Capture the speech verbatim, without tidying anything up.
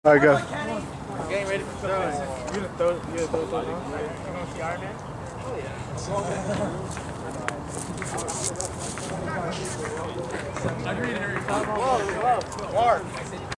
All right, go. Getting ready for throw. You gonna throw? You gonna throw something? You gonna see Iron Man? Oh yeah. Agreed, Harry. Whoa, whoa, Mark.